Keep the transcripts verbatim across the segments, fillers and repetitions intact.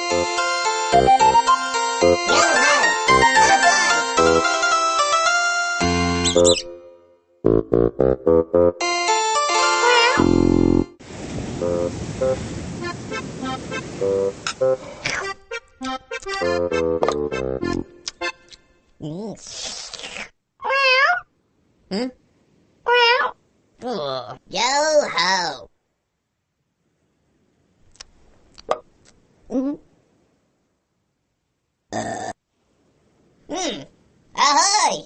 Hmm? Oh, Yoho! Mm. Uh. Hmm. Ahoy!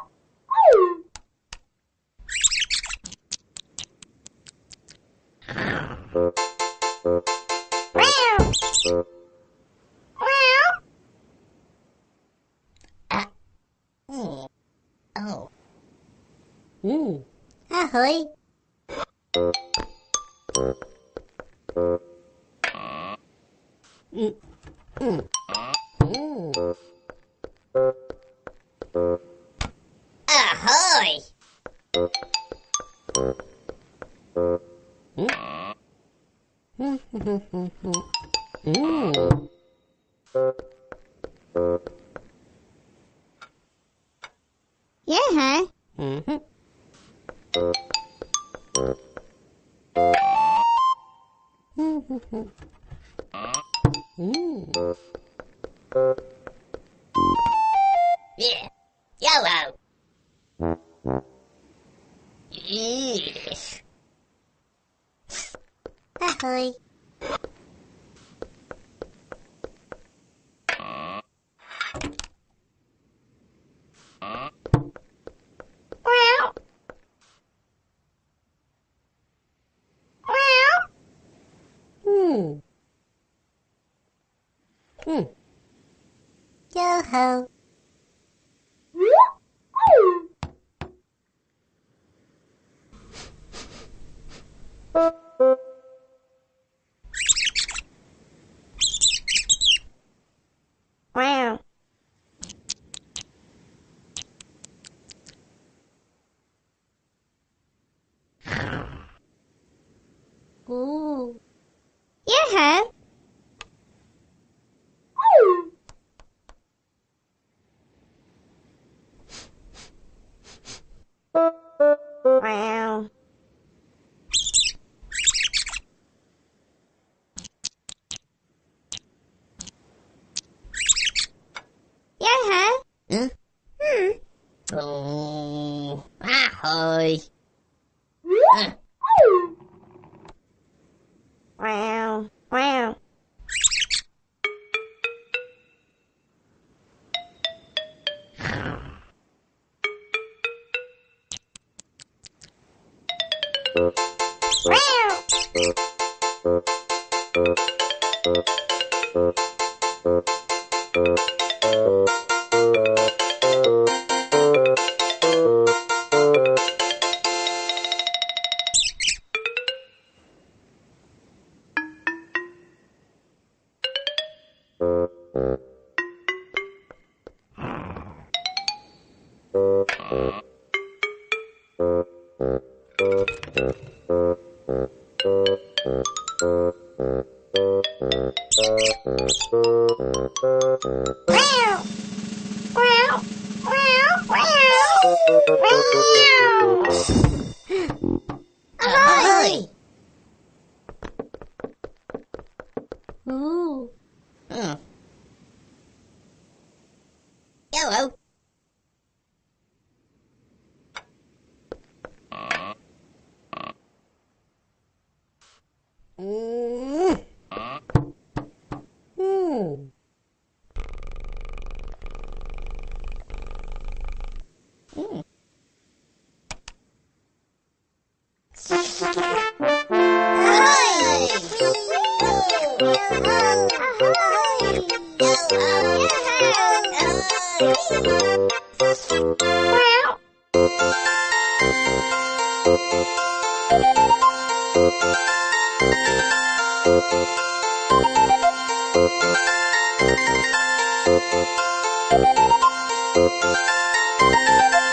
Ah. Mm. Oh. Hmm. Ahoy! Mm. Mm. Mm. Ahoy! Mm. Mm. Yeah, huh? Mm-hmm. Mm-hmm. Mm. Yeah. Yoho! Yes. Ahoy! Hmm. Hmm. Yoho! Wow. Ooh. Yeah, huh? Wow. Yeah, huh? Huh? Hmm. Oh. Ahoy! Uh. Wow. Wow. Ahoy! Ooh. Hmm. Yoho! Mm. Mm. Mm. Ahoy!